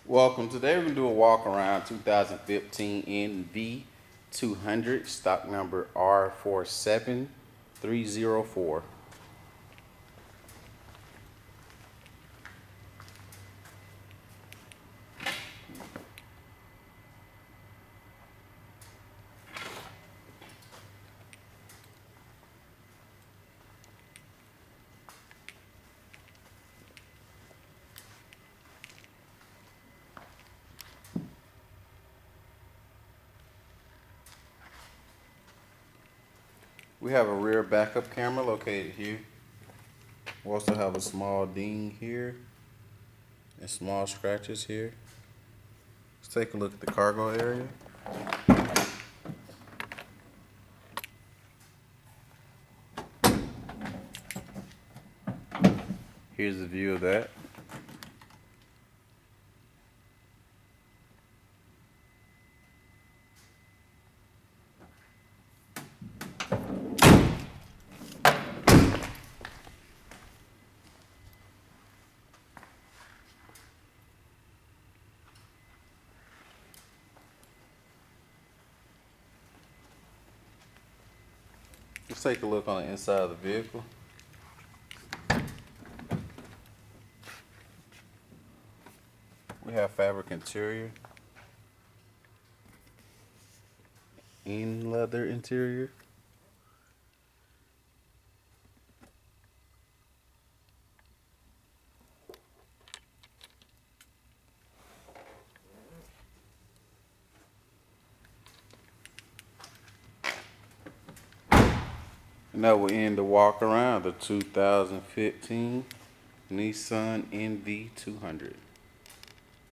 Welcome. Today we're going to do a walk around 2015 NV 200, stock number R47304. We have a rear backup camera located here. We also have a small ding here and small scratches here. Let's take a look at the cargo area. Here's the view of that. Let's take a look on the inside of the vehicle. We have fabric interior, in leather interior. And that will end the walk around the 2015 Nissan NV 200.